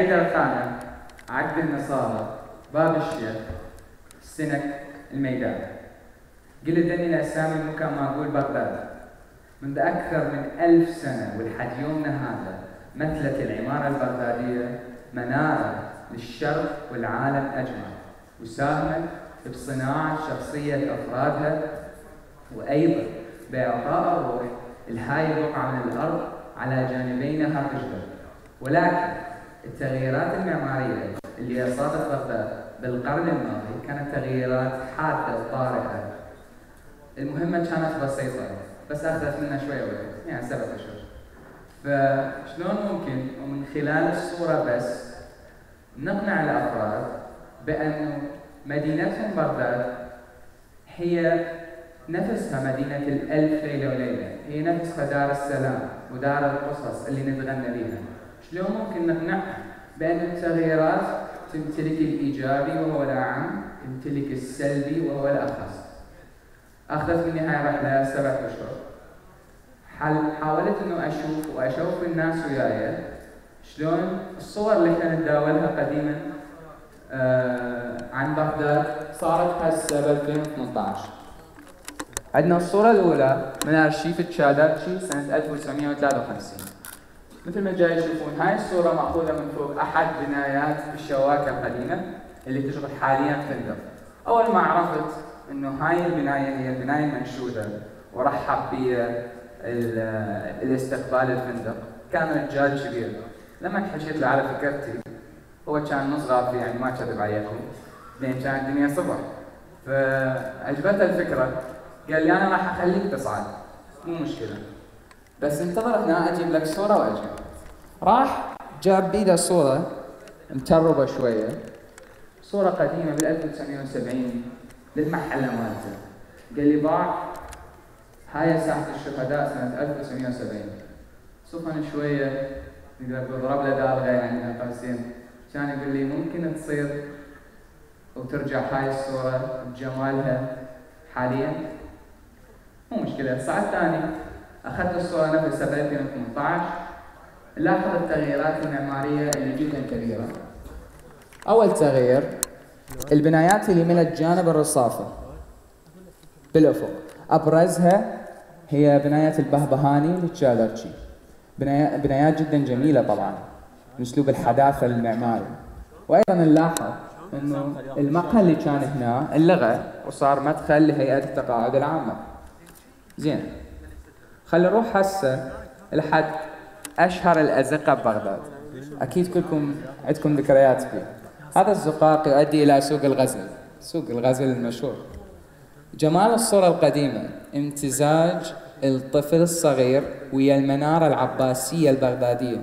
حيدر خانة، عقد النصارى، باب الشيخ، السنك، الميدان. قلت أني الأسامي المكان معقول بغداد منذ أكثر من 1000 سنة، ولحد يومنا هذا مثلت العمارة البغدادية منارة للشرق والعالم أجمع، وساهمت بصناعة شخصية أفرادها، وأيضا بإعطاء الروح لهاي البقعة من الأرض على جانبينها الرجل. ولكن التغييرات المعمارية اللي أصابت بغداد بالقرن الماضي كانت تغييرات حادة وطارئة. المهمة كانت بسيطة بس أخذت منا شوية وقت، يعني 7 أشهر. فشلون ممكن ومن خلال الصورة بس نقنع الأفراد بأنه مدينتهم بغداد هي نفسها مدينة الألف ليلة وليلة، هي نفسها دار السلام ودار القصص اللي نتغنى بها. شلون ممكن نقنعهم بأن التغييرات تمتلك الإيجابي وهو الأعم، تمتلك السلبي وهو الأخص. أخذت مني هاي الرحلة 7 أشهر. حاولت إنه أشوف الناس وياي شلون الصور اللي احنا نتداولها قديما عن بغداد صارت هسه ب 2018. عندنا الصورة الأولى من أرشيف تشادرتشي سنة 1953. مثل ما جاي تشوفون هاي الصورة مأخوذة من فوق أحد بنايات الشواكة القديمة اللي تشغل حاليا فندق. أول ما عرفت إنه هاي البناية هي البناية المنشودة ورحب بي الاستقبال الفندق، كان رجال كبير. لما حكيت له على فكرتي، هو كان نص غافي يعني ما كذب عليكم، لأن كانت الدنيا صبح، فعجبته الفكرة. قال لي أنا راح أخليك تصعد مو مشكلة، بس انتظر هنا أجيب لك صورة وأجي. راح جاب بيده صورة متربة شوية، صورة قديمة بال 1970 للمحلة مالته. قال لي باع هاي ساحة الشهداء سنة 1970. سخن شوية نقدر نضرب له دالغة يعني قاسين. كان يقول لي ممكن تصير وترجع هاي الصورة بجمالها حاليا؟ مو مشكلة. صعدت ثاني أخذت الصورة نفسها ب 2018. لاحظ التغييرات المعمارية اللي جدا كبيرة. أول تغيير البنايات اللي ملت جانب الرصافة بالأفق، أبرزها هي بناية البهبهاني للتشادرتشي. بنايات جدا جميلة طبعا من أسلوب الحداثة المعماري. وأيضا نلاحظ إنه المقهى اللي كان هنا انلغى وصار مدخل لهيئة التقاعد العامة. زين، خلينا نروح هسه لحد أشهر الأزقة ببغداد. أكيد كلكم عندكم ذكريات فيه. هذا الزقاق يؤدي إلى سوق الغزل، سوق الغزل المشهور. جمال الصورة القديمة امتزاج الطفل الصغير ويا المنارة العباسية البغدادية.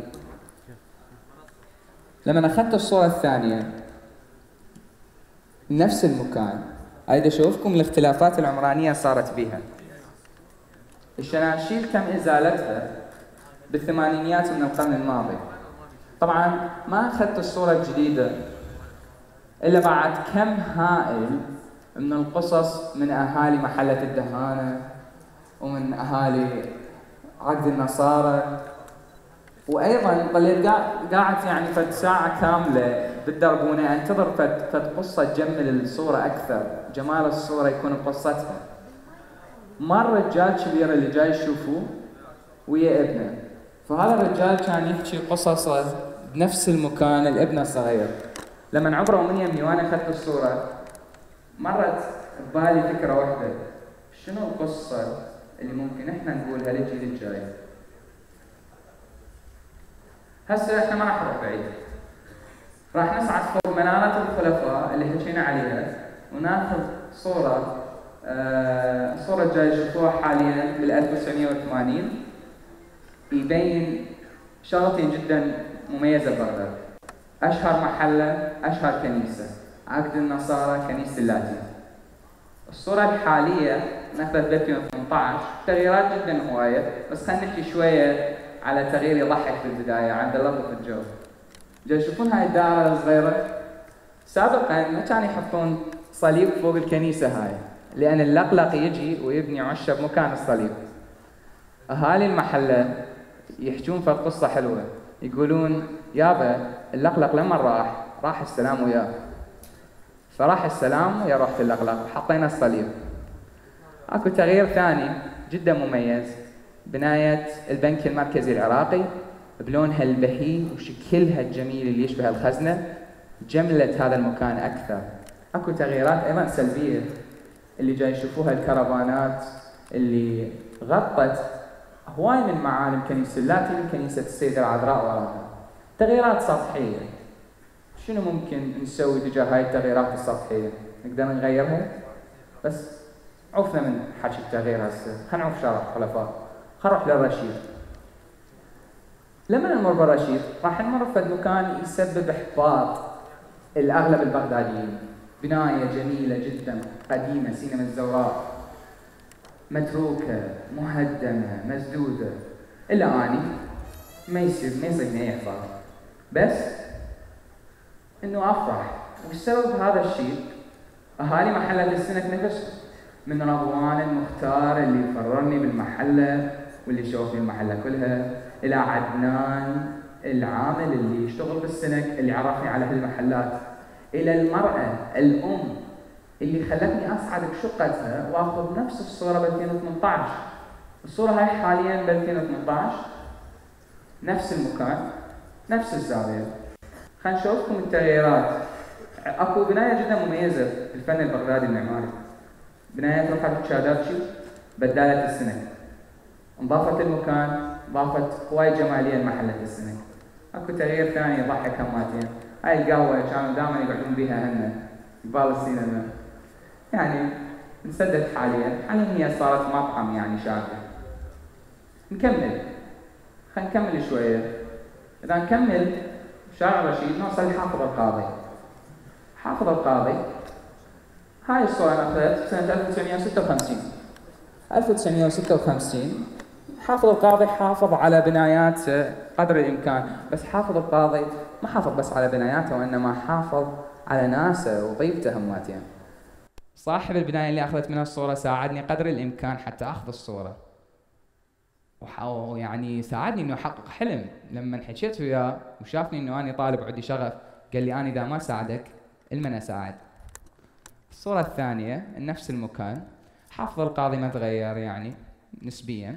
لما أخذت الصورة الثانية نفس المكان، أريد أشوفكم الاختلافات العمرانية صارت بها. الشناشيل تم إزالتها بالثمانينيات من القرن الماضي. طبعا ما أخذت الصورة الجديدة إلا بعد كم هائل من القصص من أهالي محلة الدهانة ومن أهالي عقد النصارى. وأيضا ظليت قاعد يعني فد ساعة كاملة بالدربونة أنتظر فد قصة تجمل الصورة أكثر، جمال الصورة يكون بقصتها. مر رجال كبير اللي جاي يشوفوه ويا ابنه، فهذا الرجال كان يحكي قصصه بنفس المكان الابن الصغير. لما عبروا من يمي وأنا أخذت الصورة مرت ببالي فكرة واحدة، شنو القصة اللي ممكن احنا نقولها للجيل الجاي؟ هسه احنا ما راح نروح بعيد، راح نصعد فوق منارة الخلفاء اللي حكينا عليها وناخذ صورة صورة جاي يشوفوها حاليا بال 1980 يبين شغلتين جدا مميزة ببغداد. أشهر محلة، أشهر كنيسة، عقد النصارى، كنيسة اللاتين. الصورة الحالية ناخذت ب 2018، تغييرات جدا هواية، بس خلينا نحكي شوية على تغيير يضحك في البداية عند لطف الجو. جاي تشوفون هاي الدائرة الصغيرة؟ سابقا ما كانوا يحطون صليب فوق الكنيسة هاي، لأن اللقلق يجي ويبني عشة بمكان الصليب. أهالي المحلة يحجون في قصة حلوة، يقولون يابا اللقلق لما راح السلام وياه، فراح السلام ويا روحة اللقلق وحطينا الصليب. اكو تغيير ثاني جدا مميز، بناية البنك المركزي العراقي بلونها البهي وشكلها الجميل اللي يشبه الخزنة جملت هذا المكان أكثر. اكو تغييرات أيضا سلبية اللي جاي يشوفوها الكرفانات اللي غطت هواي من معالم كنيسة اللاتي من كنيسة السيدة العذراء وراها. تغييرات سطحية. شنو ممكن نسوي تجاه هاي التغييرات السطحية؟ نقدر نغيرها؟ بس عوفنا من حكي التغيير هسه، خلينا نعوف شارع خلفاء. خلينا نروح للرشيد. لما نمر بالرشيد راح نمر في مكان يسبب احباط الاغلب البغداديين. بناية جميلة جدا قديمة، سينما الزوراء، متروكة مهدمة مسدودة. إلا أني ما يصيبني إحباط، بس إنه أفرح. والسبب هذا الشيء أهالي محلة السنك نفسهم، من رضوان المختار اللي يفررني بالمحلة واللي يشوفني المحلة كلها، إلى عدنان العامل اللي يشتغل بالسنك اللي عرفني على هالمحلات، إلى المرأة الأم اللي خلتني أصعد بشقتها وأخذ نفس الصورة ب 2018. الصورة هاي حالياً ب 2018 نفس المكان نفس الزاوية. خلينا نشوفكم التغييرات. أكو بناية جداً مميزة في الفن البغدادي المعماري، بناية رفعت شاداتشي بدالة السنك، انضافت المكان، ضافت هواي جمالية لمحلة السنك. اكو تغيير ثاني يضحك هماتين، هاي القهوة كانوا دائما يقعدون بيها هن قبال السينما، يعني انسدت حاليا هي صارت مطعم يعني شاطئ. نكمل، خلينا نكمل شوية. إذا نكمل شارع رشيد نوصل لحافظ القاضي. حافظ القاضي هاي الصورة أخذت سنة 1956. 1956 حافظ القاضي حافظ على بنايات قدر الإمكان، بس حافظ القاضي ما حافظ بس على بناياته وإنما حافظ على ناسه وضيفته هماتين. صاحب البناية اللي أخذت منها الصورة ساعدني قدر الإمكان حتى أخذ الصورة، ويعني ساعدني إنه أحقق حلم. لما حكيت وياه وشافني إنه أنا طالب وعندي شغف قال لي أنا إذا ما ساعدك المن أساعد. الصورة الثانية نفس المكان، حافظ القاضي ما تغير يعني نسبياً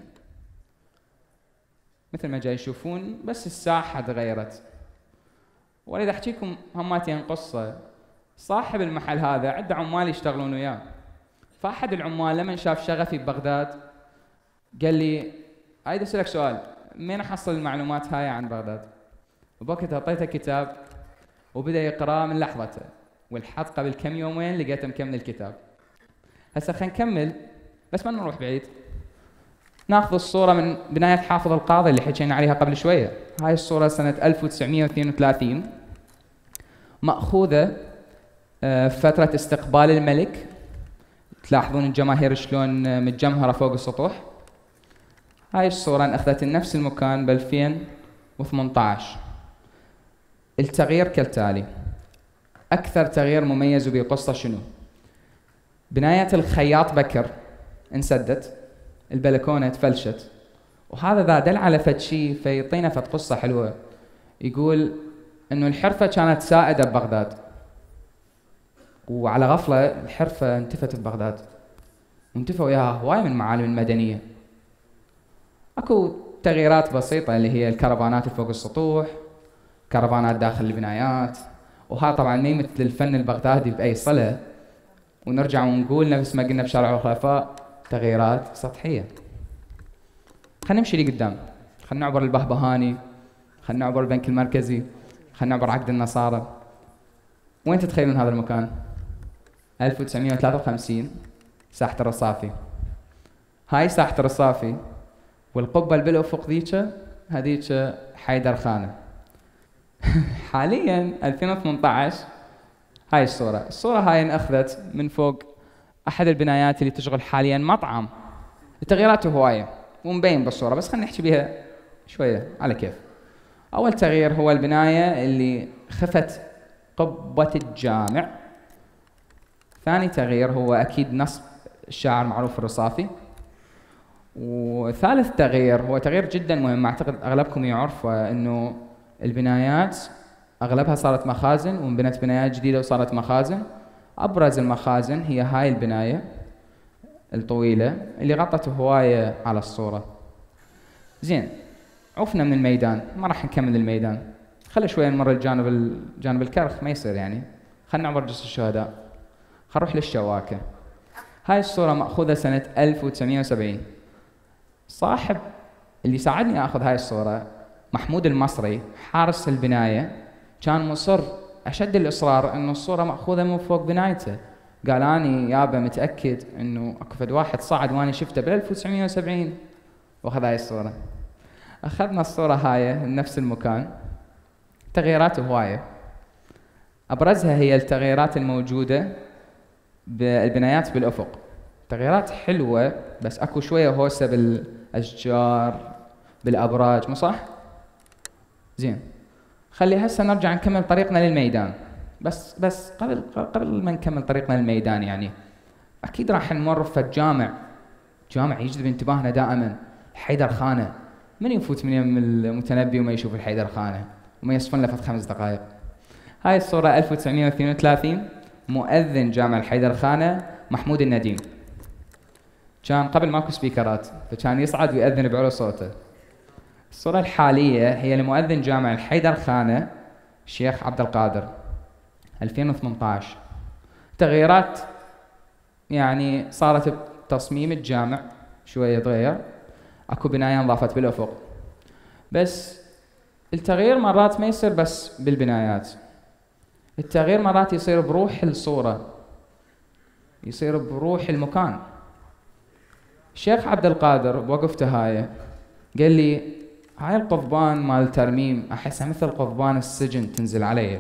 مثل ما جاي يشوفون، بس الساحة تغيرت. واريد احكيكم هماتين قصة. صاحب المحل هذا عنده عمال يشتغلون وياه، فأحد العمال لما شاف شغفي ببغداد قال لي اريد اسألك سؤال، من احصل المعلومات هاي عن بغداد؟ وبوقتها اعطيته كتاب وبدأ يقرأ من لحظته، والحظ قبل كم يومين لقيته مكمل الكتاب. هسه خلينا نكمل بس ما نروح بعيد. ناخذ الصورة من بناية حافظ القاضي اللي حكينا عليها قبل شوية. هاي الصورة سنة 1932 مأخوذة فترة استقبال الملك. تلاحظون الجماهير شلون متجمهرة فوق السطوح. هاي الصورة انأخذت نفس المكان ب 2018. التغيير كالتالي. أكثر تغيير مميز وبقصة شنو؟ بناية الخياط بكر انسدت، البلكونة تفلشت، وهذا ذا دل على فد شي فيعطينا فد قصة حلوة. يقول إنه الحرفة كانت سائدة ببغداد، وعلى غفلة الحرفة انتفت ببغداد، وانتفوا وياها هواي من المعالم المدنية. اكو تغييرات بسيطة اللي هي الكرفانات فوق السطوح، كرفانات داخل البنايات، وها طبعا ما يمثل الفن البغدادي بأي صلة. ونرجع ونقول نفس ما قلنا بشارع الخلفاء، تغييرات سطحية. خلينا نمشي لقدام، خلينا نعبر البهبهاني، خلينا نعبر البنك المركزي، خلينا نعبر عقد النصارى. وين تتخيلون هذا المكان؟ 1953 ساحة الرصافي. هاي ساحة الرصافي، والقبة اللي بالأفق هذيك حيدر خانة. حاليا 2018 هاي الصورة هاي انأخذت من فوق أحد البنايات اللي تشغل حاليا مطعم. التغييرات هواية ومبين بالصورة، بس خلينا نحكي بها شوية على كيف. أول تغيير هو البناية اللي خفت قبة الجامع. ثاني تغيير هو أكيد نصب الشاعر معروف الرصافي. وثالث تغيير هو تغيير جدا مهم، أعتقد أغلبكم يعرفه، إنه البنايات أغلبها صارت مخازن، وانبنت بنايات جديدة وصارت مخازن. أبرز المخازن هي هاي البناية الطويلة اللي غطت هواية على الصورة. زين، عفنا من الميدان، ما راح نكمل الميدان، خلي شوية نمر جانب الكرخ، ما يصير يعني، خلنا نعبر جسر الشهداء، خل نروح للشواكة. هاي الصورة مأخوذة سنة 1970. صاحب اللي ساعدني آخذ هاي الصورة محمود المصري، حارس البناية، كان مصر أشد الإصرار إنه الصورة مأخوذة من فوق بنايته. قال أني يابا متأكد إنه أكو فد واحد صعد وأنا شفته بال 1970 وأخذ هاي الصورة. أخذنا الصورة هاي من نفس المكان. تغييرات هواية، أبرزها هي التغييرات الموجودة بالبنايات بالأفق. تغييرات حلوة، بس أكو شوية هوسة بالأشجار بالأبراج، مو صح؟ زين، خلي هسه نرجع نكمل طريقنا للميدان. بس قبل ما نكمل طريقنا للميدان، يعني أكيد راح نمر في جامع يجذب انتباهنا دائما، حيدر خانة. من يفوت من يم المتنبي وما يشوف الحيدر خانة وما يصفن له فت 5 دقائق. هاي الصورة 1932، مؤذن جامع الحيدر خانة محمود النديم. كان قبل ماكو سبيكرات، فكان يصعد ويأذن بعلو صوته. الصورة الحالية هي لمؤذن جامع الحيدر خانة الشيخ عبد القادر 2018. تغييرات يعني صارت بتصميم الجامع شوية تغير، اكو بناية انضافت بالافق. بس التغيير مرات ما يصير بس بالبنايات، التغيير مرات يصير بروح الصورة، يصير بروح المكان. الشيخ عبد القادر بوقفته هاي قال لي هاي القضبان مال الترميم احسها مثل قضبان السجن تنزل علي.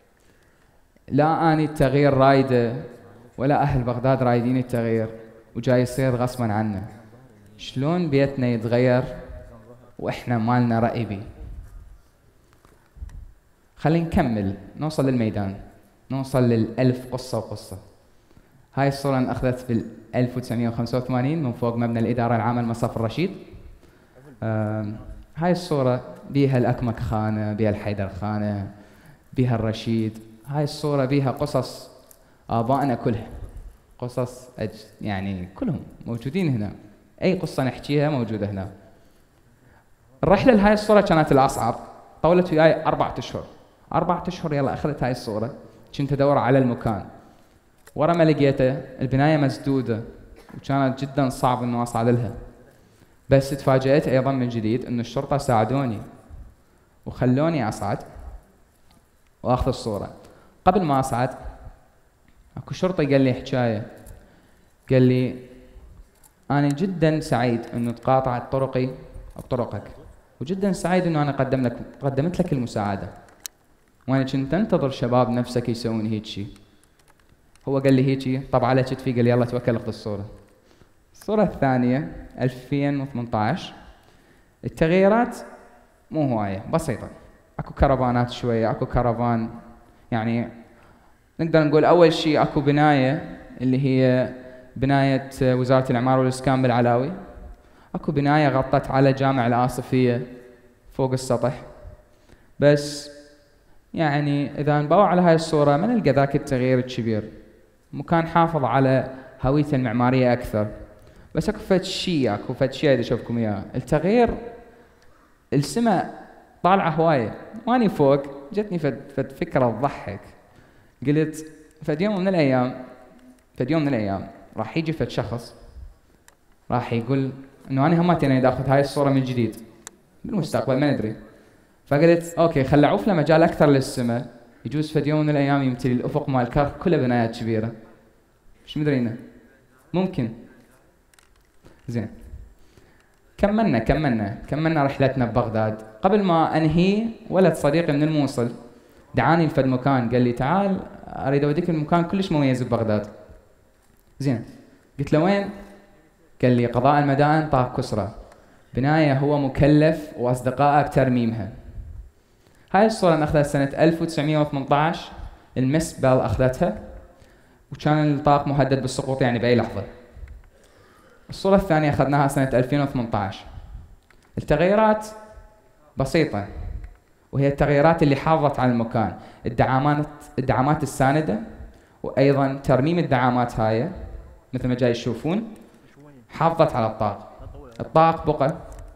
لا اني التغيير رايده ولا اهل بغداد رايدين التغيير، وجاي يصير غصبا عنا. شلون بيتنا يتغير واحنا مالنا رأي بيه؟ خلينا نكمل، نوصل للميدان، نوصل لل1000 قصة وقصة. هاي الصورة انأخذت بال 1985 من فوق مبنى الإدارة العامة لمصرف الرشيد. هاي الصورة بيها الأكمك خانة، بيها الحيدر خانة، بيها الرشيد. هاي الصورة بيها قصص آبائنا كلها، قصص يعني كلهم موجودين هنا، أي قصة نحكيها موجودة هنا. الرحلة لهاي الصورة كانت الأصعب، طولت وياي 4 أشهر. 4 أشهر يلا أخذت هاي الصورة، كنت أدور على المكان، ورا ما لقيته البناية مسدودة وكانت جدا صعب إنه أصعد لها. بس تفاجأت أيضا من جديد إن الشرطة ساعدوني وخلوني أصعد وأخذ الصورة. قبل ما أصعد أكو شرطي قال لي حكاية، قال لي أنا جدا سعيد إنه تقاطعت طرقي بطرقك، وجدا سعيد إنه أنا قدمت لك المساعدة، وأنا كنت أنتظر شباب نفسك يسوون هيك شيء. هو قال لي هيك، طب على كتفي قال لي يلا توكل اخذ الصورة. الصورة الثانية 2018. التغييرات مو هواية، بسيطة. اكو كرفانات شوية، اكو كرفان يعني نقدر نقول أول شيء اكو بناية اللي هي بناية وزارة الإعمار والإسكان بالعلاوي. اكو بناية غطت على جامع الآصفية فوق السطح. بس يعني إذا نبوع على هاي الصورة ما نلقى ذاك التغيير الكبير، مكان حافظ على هويته المعمارية أكثر. بس اكو فد شيء إذا أشوفكم إياه. التغيير السماء طالعة هواية، وأني فوق جتني فد فكرة تضحك. قلت فد يوم من الأيام راح يجي فد شخص راح يقول إنه أنا همتي أنا أخذ هاي الصورة من جديد بالمستقبل، ما ندري. فقلت أوكي خل أعوف له مجال أكثر للسماء، يجوز فد يوم من الأيام يمتلي الأفق مال الكرخ كله بنايات كبيرة، مش مدرينا، ممكن. زين، كملنا رحلتنا ببغداد. قبل ما أنهي ولد صديقي من الموصل دعاني لفد مكان، قال لي تعال أريد أوديك المكان كلش مميز ببغداد. زين، قلت له وين؟ قال لي قضاء المدائن طاق كسرى، بناية هو مكلف وأصدقائه بترميمها. هاي الصورة أخذتها سنة 1918، المس بال أخذتها، وكان الطاق مهدد بالسقوط يعني بأي لحظة. الصورة الثانية أخذناها سنة 2018. التغييرات بسيطة، وهي التغييرات اللي حافظت على المكان، الدعامات الساندة، وأيضا ترميم الدعامات هاي مثل ما جاي تشوفون حافظت على الطاق. الطاق بقى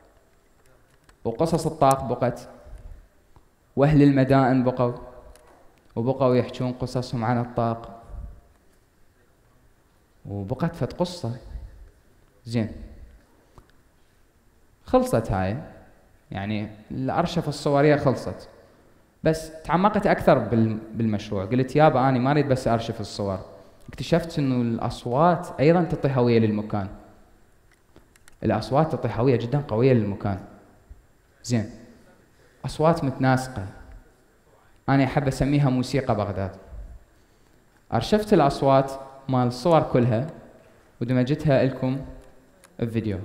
وقصص الطاق بقت، وأهل المدائن بقوا يحجون قصصهم عن الطاق، وبقت فت قصة. زين، خلصت هاي، يعني الأرشفة الصورية خلصت، بس تعمقت أكثر بالمشروع. قلت يابا أنا ما أريد بس أرشف الصور، اكتشفت إنه الأصوات أيضا تعطي هوية للمكان. الأصوات تعطي هوية جدا قوية للمكان. زين، أصوات متناسقة، أنا أحب أسميها موسيقى بغداد. أرشفت الأصوات مال الصور كلها ودمجتها لكم بفيديو.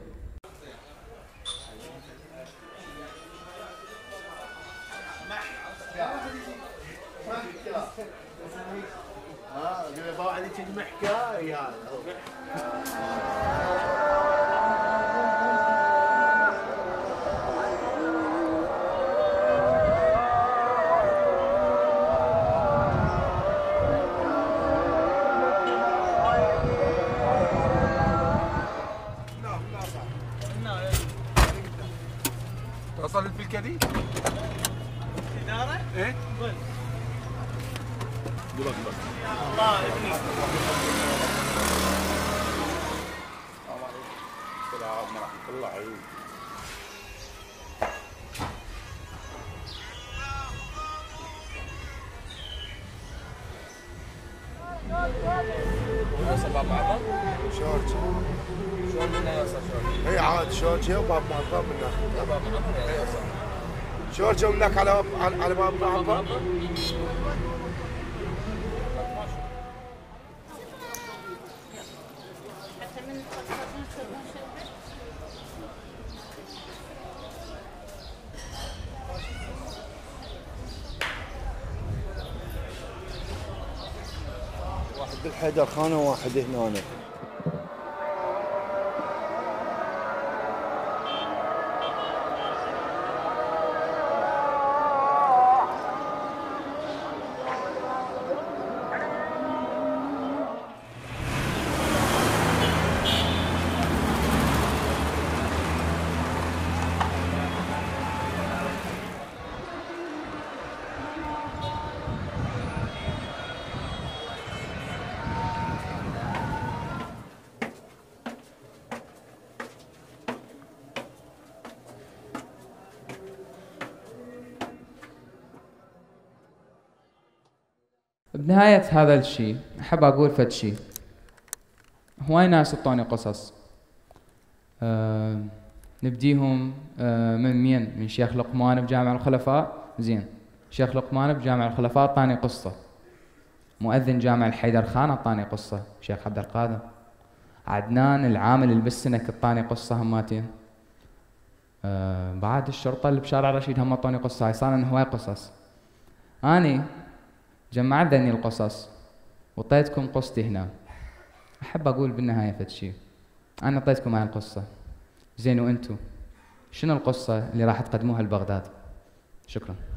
وصلت بالكدي؟ إدارة؟ إيه؟ قول. الله ابني. السلام ورحمة الله عليكم. يوصل باب معظم؟ شورج. شلون منه يوصل شورج؟ اي عاد شورج وباب معظم من هناك. باب معظم يوصل. شورج هناك على باب معظم. واحد بالحيدر خانه وواحد هنا. بنهاية هذا الشيء أحب أقول فد شيء. هواي ناس اعطوني قصص، نبديهم من مين؟ من شيخ لقمان بجامع الخلفاء. زين، شيخ لقمان بجامع الخلفاء اعطاني قصة. مؤذن جامع الحيدر خان اعطاني قصة، شيخ عبد القادر. عدنان العامل اللي بالسنك اعطاني قصة هماتين. بعد الشرطة اللي بشارع رشيد هم اعطوني قصة. هاي صار هواي قصص. أني جمعت ذني القصص وطيتكم قصتي هنا. أحب أقول بالنهاية فد شيء، أنا أعطيتكم هاي القصة، زين وأنتو شنو القصة اللي راح تقدموها لبغداد؟ شكراً.